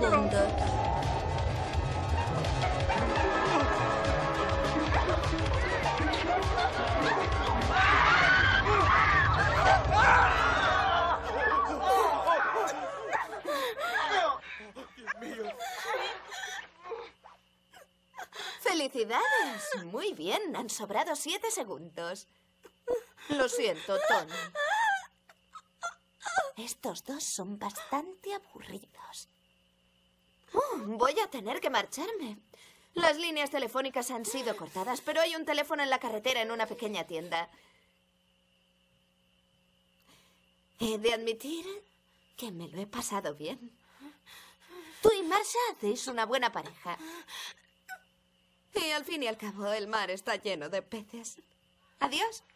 segundos. ¡Felicidades! Muy bien, han sobrado 7 segundos. Lo siento, Tony. Estos dos son bastante aburridos. Voy a tener que marcharme. Las líneas telefónicas han sido cortadas, pero hay un teléfono en la carretera en una pequeña tienda. He de admitir que me lo he pasado bien. Tú y Marsha hacéis una buena pareja. Y al fin y al cabo, el mar está lleno de peces. Adiós.